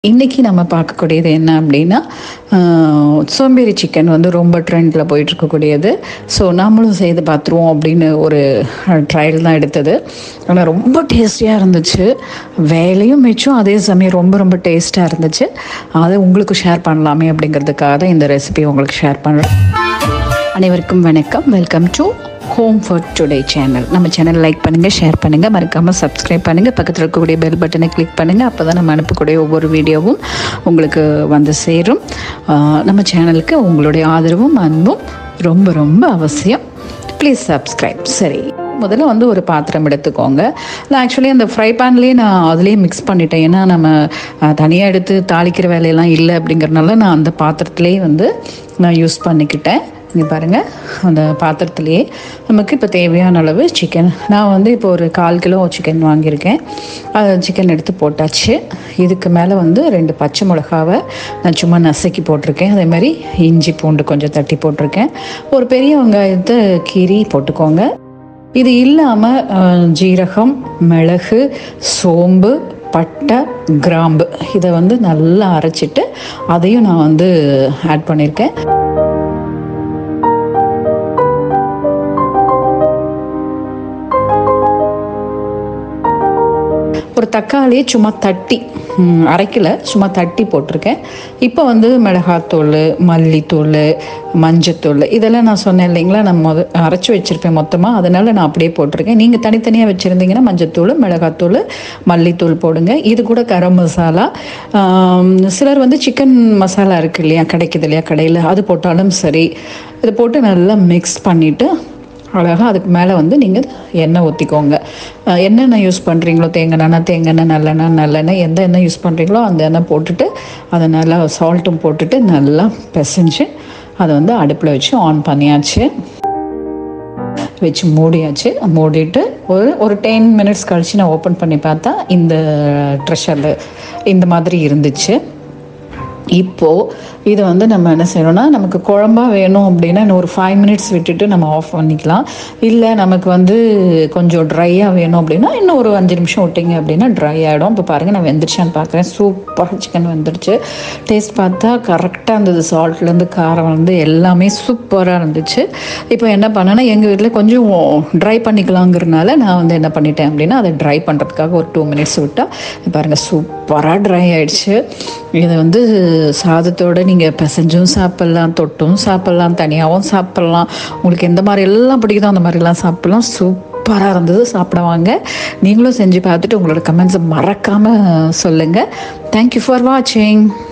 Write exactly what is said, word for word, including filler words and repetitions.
இன்றைக்கி நம்ம பார்க்கக்கூடியது என்ன அப்படின்னா சோம்பேறி சிக்கன் வந்து ரொம்ப ட்ரெண்டில் போயிட்டுருக்கக்கூடியது. ஸோ நம்மளும் செய்து பார்த்துருவோம் அப்படின்னு ஒரு ட்ரையல் தான் எடுத்தது. ஆனால் ரொம்ப டேஸ்டியாக இருந்துச்சு, வேலையும் மிச்சம், அதே சமயம் ரொம்ப ரொம்ப டேஸ்ட்டாக இருந்துச்சு. அதை உங்களுக்கு ஷேர் பண்ணலாமே அப்படிங்கிறதுக்காக தான் இந்த ரெசிபி உங்களுக்கு ஷேர் பண்ணுறேன். அனைவருக்கும் வணக்கம், welcome to home for today channel. நம்ம சேனல் லைக் பண்ணுங்கள், ஷேர் பண்ணுங்கள், மறக்காமல் சப்ஸ்கிரைப் பண்ணுங்கள், பக்கத்தில் இருக்கக்கூடிய பெல் பட்டனை கிளிக் பண்ணுங்கள். அப்போ தான் நம்ம அனுப்பக்கூடிய ஒவ்வொரு வீடியோவும் உங்களுக்கு வந்து சேரும். நம்ம சேனலுக்கு உங்களுடைய ஆதரவும் அன்பும் ரொம்ப ரொம்ப அவசியம். Please subscribe. சரி, முதல்ல வந்து ஒரு பாத்திரம் எடுத்துக்கோங்க. நான் ஆக்சுவலி அந்த ஃப்ரை பேன்லேயே நான் அதுலேயே மிக்ஸ் பண்ணிட்டேன். ஏன்னா நம்ம தனியாக எடுத்து தாளிக்கிற வேலையெல்லாம் இல்லை அப்படிங்கிறனால நான் அந்த பாத்திரத்துலேயே வந்து நான் யூஸ் பண்ணிக்கிட்டேன். இங்கே பாருங்கள், அந்த பாத்திரத்துலேயே நமக்கு இப்போ தேவையான அளவு சிக்கன், நான் வந்து இப்போ ஒரு கால் கிலோ சிக்கன் வாங்கியிருக்கேன். அது சிக்கன் எடுத்து போட்டாச்சு. இதுக்கு மேலே வந்து ரெண்டு பச்சை மிளகாவை நான் சும்மா நசுக்கி போட்டிருக்கேன். அதே மாதிரி இஞ்சி பூண்டு கொஞ்சம் தட்டி போட்டிருக்கேன். ஒரு பெரிய வெங்காயத்தை கீரி போட்டுக்கோங்க. இது இல்லாமல் ஜீரகம், மிளகு, சோம்பு, பட்டை, கிராம்பு இதை வந்து நல்லா அரைச்சிட்டு அதையும் நான் வந்து ஆட் பண்ணியிருக்கேன். ஒரு தக்காளியை சும்மா தட்டி அரைக்கல, சும்மா தட்டி போட்டிருக்கேன். இப்போ வந்து மிளகாத்தூள், மல்லித்தூள், மஞ்சத்தூள் இதெல்லாம் நான் சொன்னேன் இல்லைங்களா, நான் மொத அரைச்சி வச்சுருப்பேன் மொத்தமாக, அதனால் நான் அப்படியே போட்டிருக்கேன். நீங்கள் தனித்தனியாக வச்சுருந்தீங்கன்னா மஞ்சத்தூள், மிளகாத்தூள், மல்லித்தூள் போடுங்க. இது கூட கரம் மசாலா, சிலர் வந்து சிக்கன் மசாலா இருக்குது இல்லையா, கிடைக்குது இல்லையா கடையில், அது போட்டாலும் சரி. இதை போட்டு நல்லா மிக்ஸ் பண்ணிவிட்டு அழகாக அதுக்கு மேலே வந்து நீங்கள் எண்ணெய் ஊற்றிக்கோங்க. எண்ணெய் யூஸ் பண்ணுறீங்களோ, தேங்காய் தேங்காய் நல்லெண்ணெய் நல்லெண்ணெய் எந்த எண்ணெய் யூஸ் பண்ணுறீங்களோ அந்த எண்ணெய் போட்டுட்டு அதை நல்லா சால்ட்டும் போட்டுட்டு நல்லா பிசைஞ்சு அதை வந்து அடுப்பில் வச்சு ஆன் பண்ணியாச்சு, வச்சு மூடியாச்சு. மூடிட்டு ஒரு ஒரு டென் மினிட்ஸ் கழித்து நான் ஓப்பன் பண்ணி பார்த்தா இந்த ட்ரெஷரில் இந்த மாதிரி இருந்துச்சு. இப்போது இதை வந்து நம்ம என்ன செய்யணும்னா, நமக்கு குழம்பா வேணும் அப்படின்னா இன்னும் ஒரு ஃபைவ் மினிட்ஸ் விட்டுட்டு நம்ம ஆஃப் பண்ணிக்கலாம். இல்லை நமக்கு வந்து கொஞ்சம் ட்ரையாக வேணும் அப்படின்னா இன்னும் ஒரு அஞ்சு நிமிஷம் விட்டிங்க அப்படின்னா ட்ரை ஆகிடும். இப்போ பாருங்கள், நான் வெந்துருச்சான்னு பார்க்குறேன். சூப்பராக சிக்கன் வெந்துருச்சு. டேஸ்ட் பார்த்தா கரெக்டாக இருந்தது. சால்ட்லேருந்து காரம் வந்து எல்லாமே சூப்பராக இருந்துச்சு. இப்போ என்ன பண்ணேன்னா, எங்கள் வீட்டில் கொஞ்சம் ட்ரை பண்ணிக்கலாங்கிறதுனால நான் வந்து என்ன பண்ணிட்டேன் அப்படின்னா, அதை ட்ரை பண்ணுறதுக்காக ஒரு டூ மினிட்ஸ் விட்டால் பாருங்கள் சூப்பராக ட்ரை ஆகிடுச்சு. இதை வந்து சாதத்தோடு நீங்கள் பிசைஞ்சும் சாப்பிட்லாம், தொட்டும் சாப்பிட்லாம், தனியாகவும் சாப்பிட்லாம். உங்களுக்கு எந்த மாதிரி எல்லாம் பிடிக்குதோ அந்த மாதிரிலாம் சாப்பிட்லாம். சூப்பராக இருந்தது, சாப்பிடுவாங்க. நீங்களும் செஞ்சு பார்த்துட்டு உங்களோட கமெண்ட்ஸை மறக்காமல் சொல்லுங்கள். தேங்க்யூ ஃபார் வாட்சிங்.